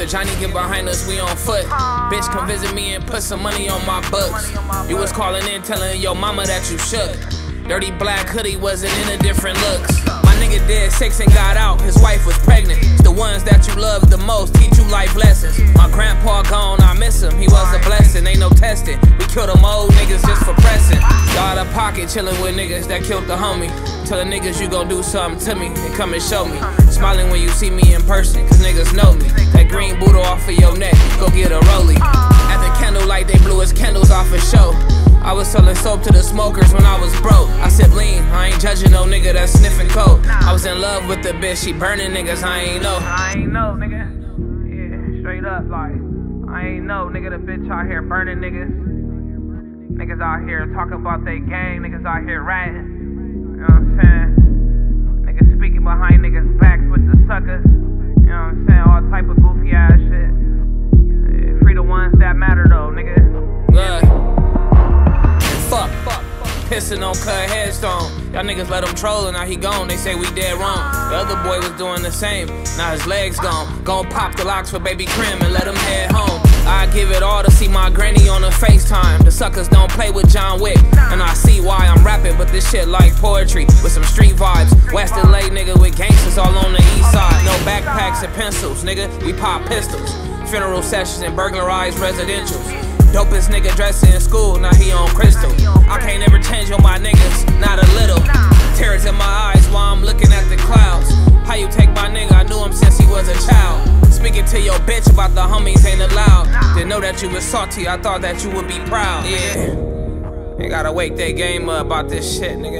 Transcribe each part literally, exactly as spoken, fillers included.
Johnny get behind us, we on foot. Bitch, come visit me and put some money on my books. You was calling in telling your mama that you shook. Dirty black hoodie wasn't in a different looks. My nigga did six and got out, his wife was pregnant. It's the ones that you love the most teach you life lessons. My grandpa gone, I miss him, he was a blessing. Ain't no testing, we killed them old niggas just for pressing. Y'all out of pocket chillin' with niggas that killed the homie. Tell the niggas you gon' do something to me and come and show me. Smiling when you see me in person, cause niggas know me. That green Buddha off of your neck, go get a rollie. At the candlelight they blew his candles off a show. I was selling soap to the smokers when I was broke. I sip lean, I ain't judging no nigga that's sniffing coke. I was in love with the bitch, she burning niggas, I ain't know. I ain't know, nigga. Yeah, straight up, like, I ain't know, nigga, the bitch out here burning niggas. Niggas out here talking about they gang, niggas out here ratting. You know what I'm saying? Niggas speaking behind niggas' backs with the suckers. You know what I'm saying? All type of goofy ass shit. Yeah, free the ones that matter though, nigga. Good. Fuck, fuck, fuck. Pissing on cut headstone. Y'all niggas let him troll and now he gone. They say we dead wrong. The other boy was doing the same. Now his legs gone. Gon' pop the locks for baby Krim and let him head home. I give it all to see my granny on a FaceTime. The suckers don't play with John Wick. And I see why I'm rapping, but this shit like poetry with some street vibes. West L A nigga with gangsters all on the east side. No backpacks and pencils, nigga. We pop pistols. Funeral sessions and burglarized residentials. Dopest nigga dressing in school, now he on crystal. I can't ever change on my niggas, not a little. Tears in my eyes while I'm looking at the clouds. How you take my nigga? I knew him since he was a child. Speaking to your bitch about the homies ain't allowed. Didn't know that you was salty, I thought that you would be proud. Yeah, they gotta wake their game up about this shit, nigga.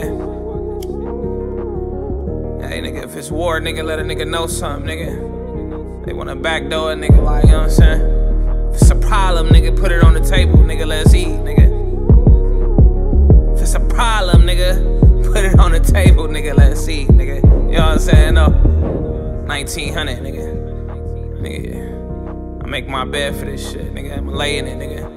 Hey nigga, if it's war, nigga, let a nigga know something, nigga. They wanna backdoor a nigga, like, you know what I'm saying? If it's a problem, nigga, put it on the table, nigga, let's eat, nigga. If it's a problem, nigga, put it on the table, nigga, let's eat, nigga. You know what I'm saying? No. nineteen hundred, nigga. Nigga, I make my bed for this shit, nigga. I'ma lay in it, nigga.